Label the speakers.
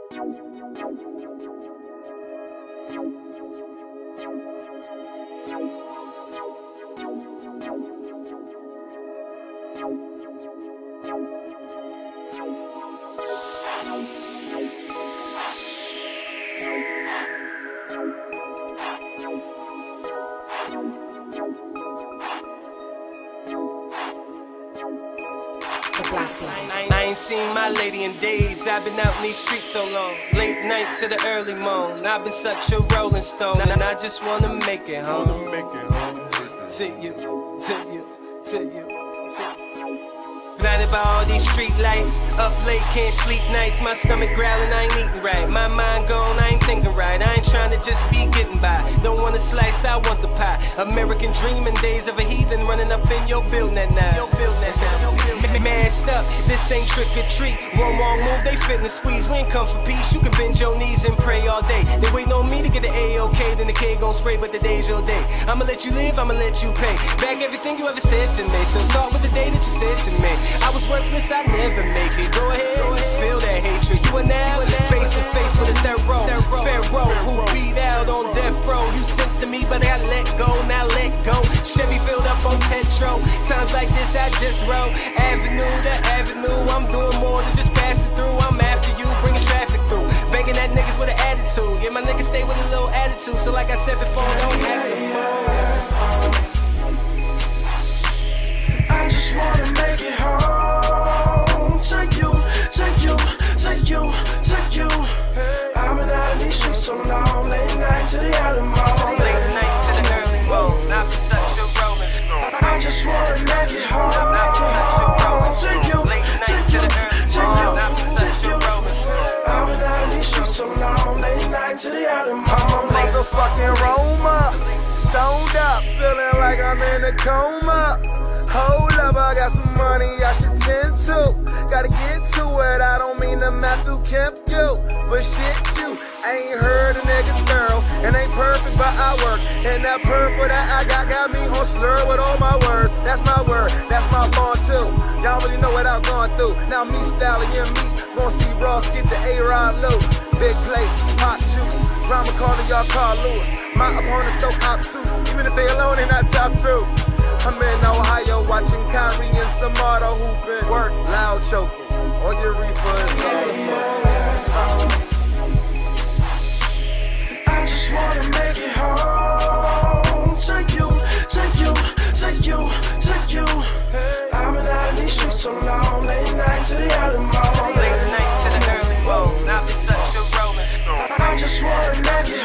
Speaker 1: I ain't seen my lady in days. I've been out in these streets so long. Late night to the early morn. I've been such a rolling stone, and I just wanna make it home. To you, to you, to you, to you. Blinded by all these street lights. Up late, can't sleep nights. My stomach growling, I ain't eating right. My mind gone, I ain't thinking right. I ain't trying to just be getting by. Don't want a slice, I want the pie. American dreaming days of a heathen running up in your building at night. Masked up, this ain't trick or treat. One wrong move, they fit in the squeeze. We ain't come for peace. You can bend your knees and pray all day. They waiting on me to get the A-OK, then the K gon' spray, but the day's your day. I'ma let you live, I'ma let you pay back everything you ever said to me. So start with the day that you said to me I was worthless, I never make it. Go ahead, spill that hatred. You are now face to face with a third row Pharaoh who beat out on death row. You sense to me, but I let go, now let go. Chevy filled up on petrol. Times like this, I just roll. Avenue to avenue, I'm doing more than just passing through. I'm after you, bringing traffic through. Banging at niggas with an attitude. Yeah, my niggas stay with a little attitude. So like I said before, don't have to move.
Speaker 2: I just wanna make it home to you, to you, to you, to you. I've been out of these streets so long, late night to the early morning.
Speaker 1: Late night to the early morning. I've been such a rolling stone.
Speaker 2: I just wanna make it home to you, to you, to you, to you. I've been out of these streets so long, late night to the early morning.
Speaker 3: Like a fucking Roma, stoned up, feeling like I'm in a coma. Hold up, I got some money I should tend to. Gotta get to it, I don't mean to Matthew Kemp you, but shit you, ain't heard a nigga thorough. And ain't perfect, but I work. And that purple that I got me on slur with all my words. That's my word, that's my bond too. Y'all really know what I've gone through. Now me styling and me, gon' see Ross get the A-Rod loot. Big plate, hot juice, drama calling y'all Carl Lewis. My opponent's so obtuse, even if they alone, they not top two. I'm in Ohio watching Kyrie and Samardo hooping. Work, loud choking. All your reefer is all smoke.
Speaker 2: I just wanna make it home to you, to you, to you, to you. I've been out of these streets so long, late night to the early morning.
Speaker 1: Late night to the early morning. I've been such a rolling stone.
Speaker 2: I just wanna make it